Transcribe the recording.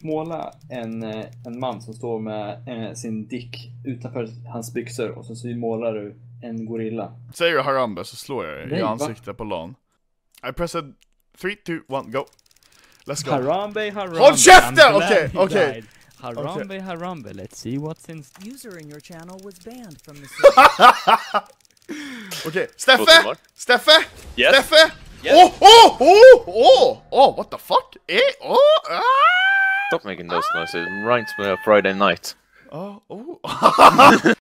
måla en man som står med sin dick utanför hans byxor och så målar du en gorilla. Säger du Harambe så slår jag Nej, i ansiktet på LAN. I pressed 3, 2, 1, go. Let's go. Harambe, Harambe. Håll käften! Okej. Harambe, Harambe, let's see what's in... User in your channel was banned from the Okej, Steffe! Steffe! Yes. Steffe! Yes. Oh, what the fuck? Stop making those noises. It reminds me of Friday night.